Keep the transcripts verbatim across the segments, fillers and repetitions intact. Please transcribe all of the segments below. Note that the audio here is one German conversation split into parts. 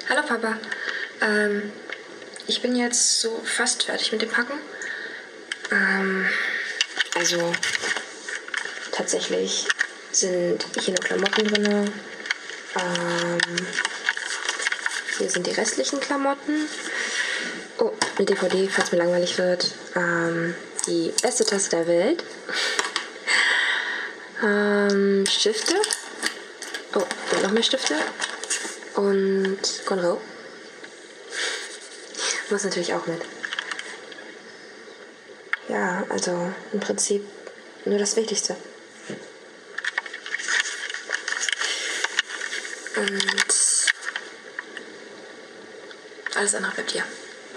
Hallo Papa. Ähm, ich bin jetzt so fast fertig mit dem Packen. Ähm, also tatsächlich sind hier noch Klamotten drin. Ähm, hier sind die restlichen Klamotten. Oh, eine D V D, falls mir langweilig wird. Ähm, die beste Tasse der Welt. ähm, Stifte. Oh, und noch mehr Stifte. Und Conro. Muss natürlich auch mit. Ja, also im Prinzip nur das Wichtigste. Und alles andere bleibt hier.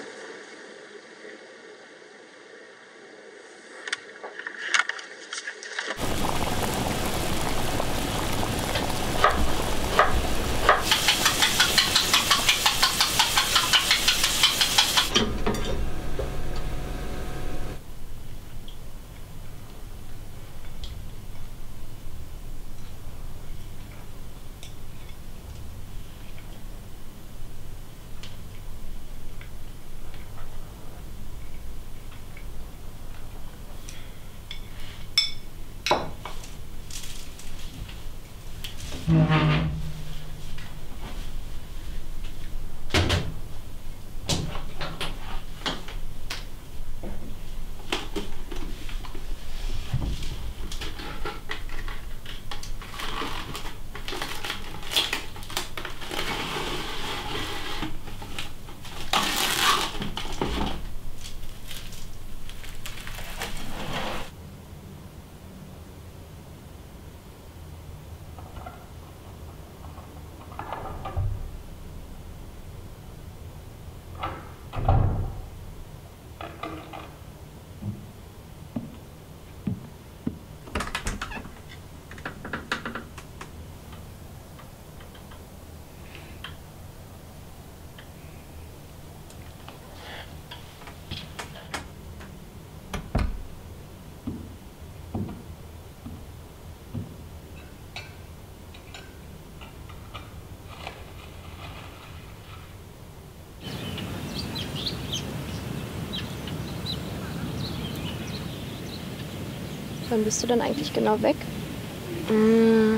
Wann bist du dann eigentlich genau weg? Mm,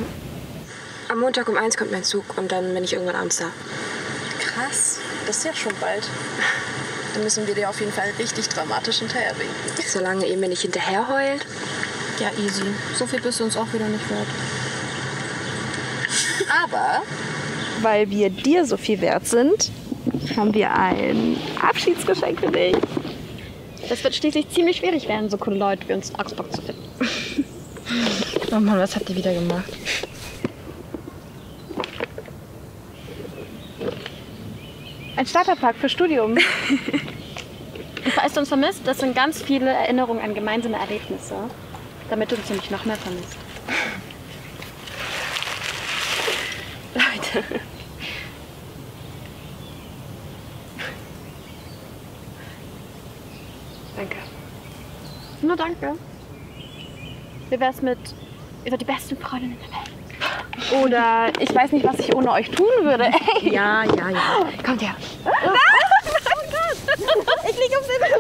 am Montag um eins kommt mein Zug und dann bin ich irgendwann abends da. Krass, das ist ja schon bald. Dann müssen wir dir auf jeden Fall richtig dramatisch hinterherwinken. Solange ihr mir nicht hinterher heult. Ja, easy. So viel bist du uns auch wieder nicht wert. Aber, weil wir dir so viel wert sind, haben wir ein Abschiedsgeschenk für dich. Das wird schließlich ziemlich schwierig werden, so coole Leute wie uns in Augsburg zu finden. Oh Mann, was habt ihr wieder gemacht? Ein Starterpark für Studium. Und falls du uns vermisst, das sind ganz viele Erinnerungen an gemeinsame Erlebnisse, damit du uns nämlich noch mehr vermisst. Leute. Danke. Nur danke. Wie wär's mit über die besten Freundinnen der Welt? Oder ich weiß nicht, was ich ohne euch tun würde. Ey. Ja, ja, ja. Kommt her. Oh Gott! Ich liege auf der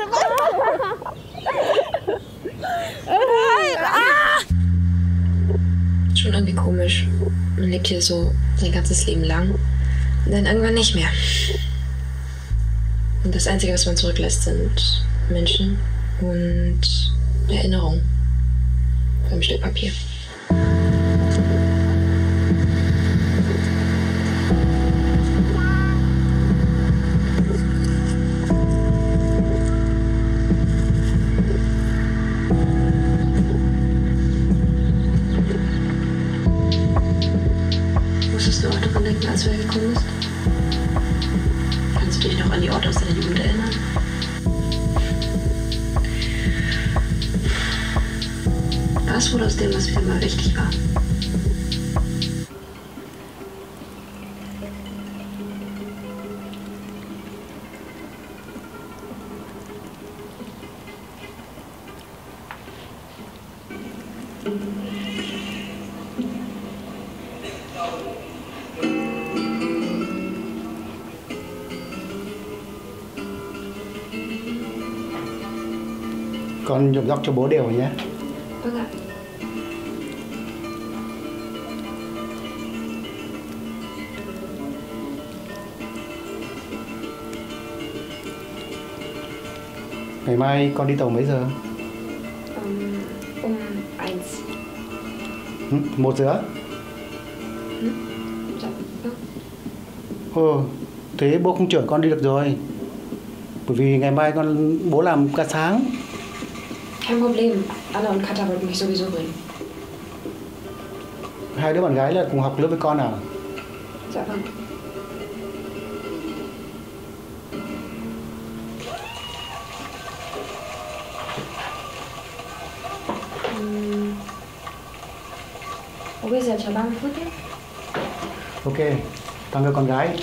Bank. Schon irgendwie komisch. Man lebt hier so sein ganzes Leben lang und dann irgendwann nicht mehr. Und das Einzige, was man zurücklässt, sind Menschen und Erinnerungen. Auf einem Stück Papier. Musstest du auch daran denken, als du hergekommen bist? Kannst du dich noch an die Orte aus deiner Jugend erinnern? Was wurde aus dem, was für immer wichtig war? Con dọc dọc cho bố đều nhé. Vâng ạ. Ngày mai con đi tàu mấy giờ? Um, um eins. Ừ, một giờ? Ừ. Dạ, vâng. Ồ, thế bố không chở con đi được rồi. Bởi vì ngày mai con bố làm cả sáng. Kein Problem. Anna und Katha wollten mich sowieso bringen. Hai đứa bạn gái là cùng học lớp với con à? Dạ vâng. Ừm. Bây giờ chờ ba mươi phút nhé. Ok, tao đưa con gái.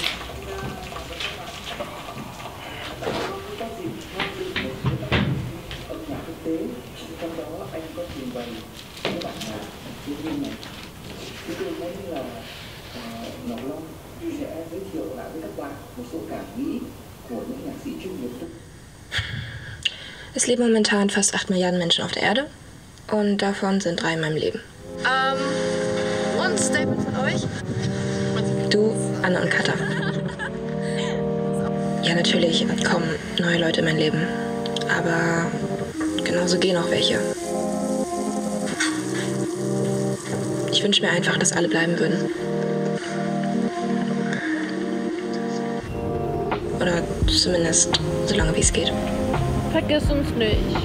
Trong đó anh có trình bày các bạn diễn viên này. Thì tôi thấy là Ngọc Long sẽ giới thiệu lại với các bạn một số cảm nghĩ của những nhạc sĩ chuyên nghiệp. Es leben momentan fast acht Milliarden Menschen auf der Erde und davon sind drei in meinem Leben. Ähm, und Statement von euch? Du, Anna und Katha. Ja, natürlich kommen neue Leute in mein Leben, aber genauso gehen auch welche. Ich wünsche mir einfach, dass alle bleiben würden. Oder zumindest so lange wie es geht. Vergiss uns nicht.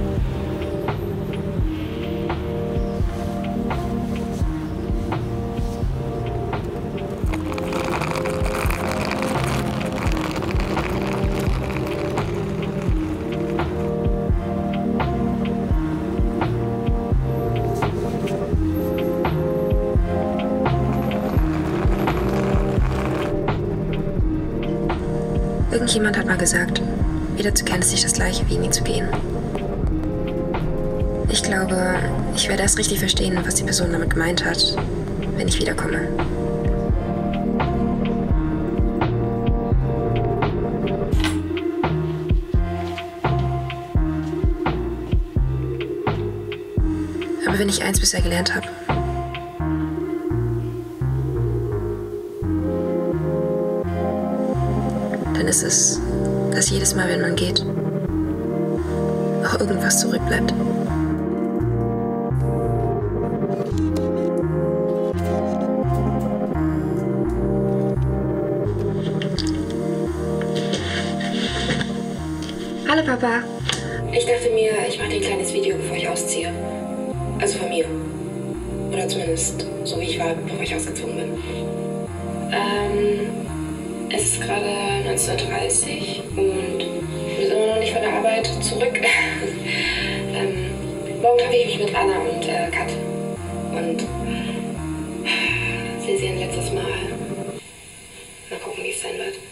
Irgendjemand hat mal gesagt, wiederzukehren ist nicht das Gleiche wie nie zu gehen. Ich glaube, ich werde erst richtig verstehen, was die Person damit gemeint hat, wenn ich wiederkomme. Aber wenn ich eins bisher gelernt habe, dann ist es, dass jedes Mal, wenn man geht, auch irgendwas zurückbleibt. Hallo Papa. Ich dachte mir, ich mache dir ein kleines Video, bevor ich ausziehe. Also von mir. Oder zumindest so, wie ich war, bevor ich ausgezogen bin. Ähm... Es ist gerade neunzehn Uhr dreißig und wir sind immer noch nicht von der Arbeit zurück. ähm, morgen treffe ich mich mit Anna und äh, Kat und sehe sie ein letztes Mal. Mal gucken, wie es sein wird.